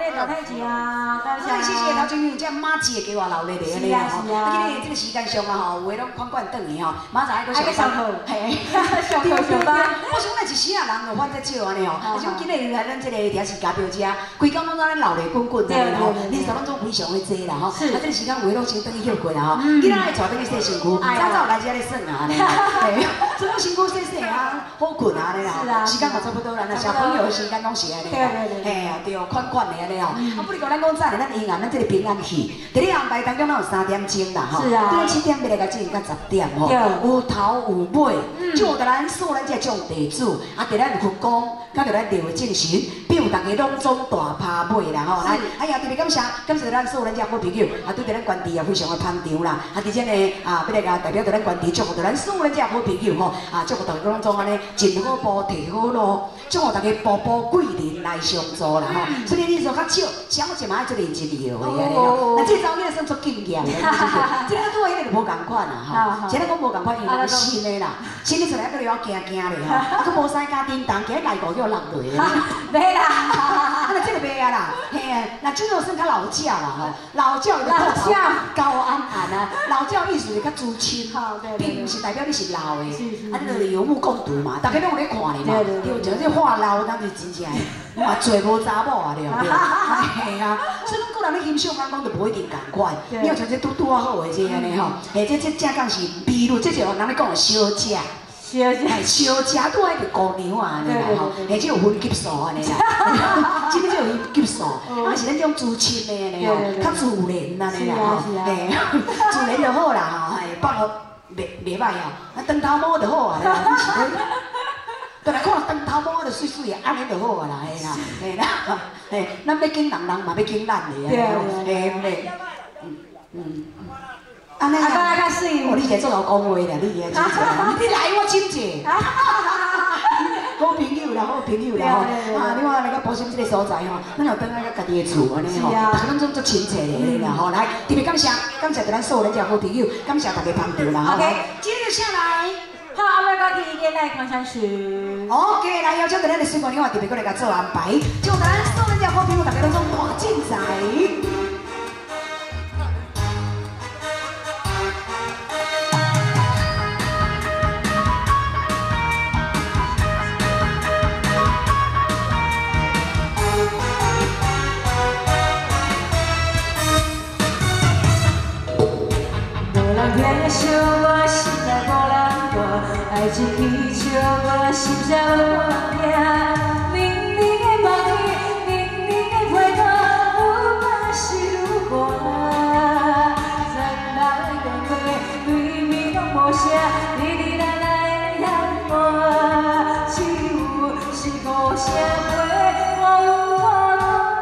你大太子啊，感谢。 谢谢陶经理，这马姐给我留咧咧咧吼。 是啊。 今日这个时间上啊吼，有诶拢款款转去吼，马上还搁上课， 嘿， 上课上班。 我想咱一时啊人就犯这少安尼吼，而且今日来咱这个也是家表姐，规工拢咱老咧滚滚的吼，你手当中非常的济啦吼。啊，这个时间话拢先等去休困啊吼，今仔爱带等去洗身躯，早早来这里耍啊安尼。嘿，所以我身躯洗洗啊，好困啊安尼啦。时间嘛差不多啦，那小朋友的时间拢是安尼。对。嘿啊，对，款款的安尼吼。啊，不哩讲咱讲早咧，咱营养咱这个平安戏，第二安排当中咱有3点钟啦吼。是啊。对7点要来甲进行到10点吼。有头有尾，就有咱说咱这种地主，啊，伫咱佛光，甲伫咱地位精神，比如大家拢总大趴尾啦吼。来，哎呀，特别感谢咱说咱这好朋友，啊，对咱关地也非常的捧场啦。啊，而且呢，啊，要来甲代表咱关地祝福咱说咱这好朋友吼，啊，祝福大家拢总安尼，进好步，提好路，祝福大家步步贵人来相助啦吼。所以你说较少，像我一嘛爱做认真摇的安尼吼。那这招你算做经验的，这个拄啊，迄个就无共款啦吼。现在讲无共款，因为新的啦，新的出来个了惊惊的吼，啊，佫无使加叮当，今日内裤叫落落的。 袂啦， 啊，那这个袂啊啦，嘿，那这种算较老教啦吼，老教的口头高安安啊，老教意思就较资深，并不是代表你是老的，啊，你就是有目共睹嘛，大家拢有咧看你嘛，对，就这话老，咱就真正的，嘛做无查某啊，对不对？嘿啊，所以讲个人咧欣赏，咱讲就无一定共款，你要像这拄啊好的这安尼吼，嘿，这正讲是比如，这就人咧讲的小食。小食拄爱着姑娘啊，安尼啦吼，而且有分级数安尼啦，这个就有分级数，啊是咱这种资深的安尼吼，较自然安尼啦吼，嘿，自然就好啦吼，嘿，放好袂歹哦，啊长头毛就好啊，你是咧，倒来看长头毛就水水的，安尼就好啊啦，嘿啦，嘿啦，嘿，咱要敬人嘛要敬咱的，嘿，安尼啊，较水哦，你是做老讲话啦，你真正，你来我真济，好朋友啦，好朋友啦吼，啊，你看来个保险这个所在吼，咱又等下个家己的厝安尼吼，大家拢总足亲切的啦吼，来特别感谢咱所有咱这好朋友，感谢大家捧场啦吼。OK， 接着下来， 好，阿妹哥第一天来看山区。 OK， 来邀请咱的水管另外特别过来甲做安排，就咱所有咱这好朋友大家拢总大精彩。 天笑我心内无人挂，爱情起笑我心才无人惊。冷冷的梦里，冷冷的花朵，愈怕是愈寒。残留的电话，对面拢无声，哩哩啦啦的喊我，只有是无声话，我有孤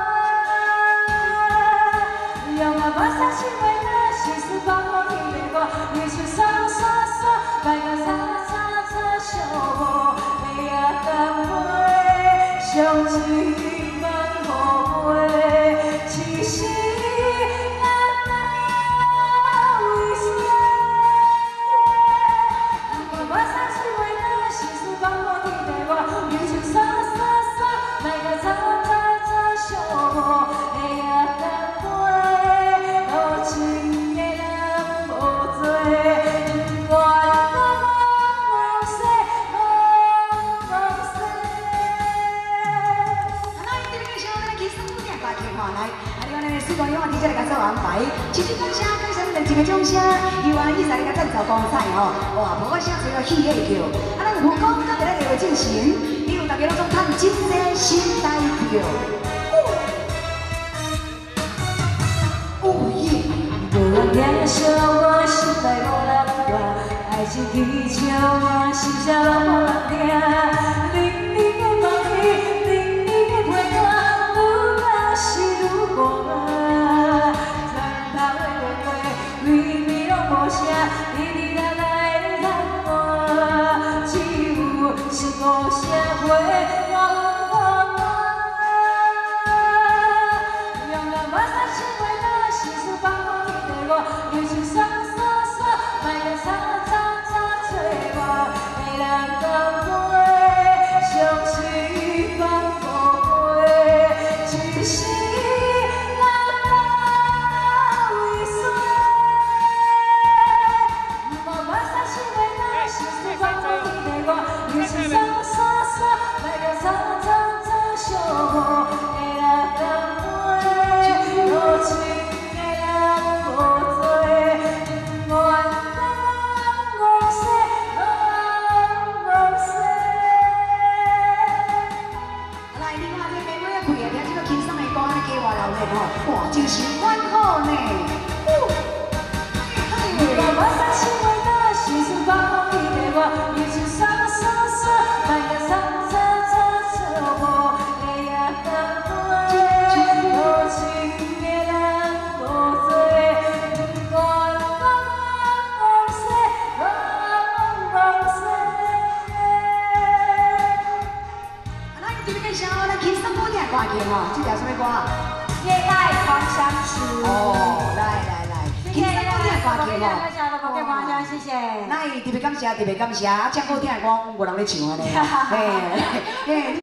单。用啊我伤心话，心事放我听。你是傻傻傻，来个叉叉叉相无，你也甘会相信万后悔，只是咱哪为谁？我伤心话，心事放我听我，你是傻傻傻，来个叉叉叉相无，你也甘会多情。 这来甲做安排，谢谢感谢咱一个掌声，由阿姨在来甲赞助光彩吼，哇，无我写出个喜的叫，啊，咱有讲咱在咧地进行，以后大家拢总趁真济新台票。耶！无人听笑我心内无人挂，爱情起笑我心才拢无人听。冷冷的梦里，冷冷的花朵，愈怕是愈寒。无声，哩哩啦啦的喊我，只有是无声话，我有孤单。用咱马山心话，咱心事放我听我，又是傻傻傻，来个叉叉叉找我，的人讲。 呢吼，哇，真是蛮好呢。 我三心为的心事放你的我，一直傻傻傻，慢个擦擦擦擦我的眼泪，多情的人无罪，我往事，往事。 那你这边介绍，咱轻松好听的歌曲吼，这条什么歌啊？ 恋爱芳香树。 哦，来。轻松好听的歌曲吼。 谢谢。 那特别感谢，特别感谢，啊，真好听的歌，无人咧唱安尼。嘿，嘿。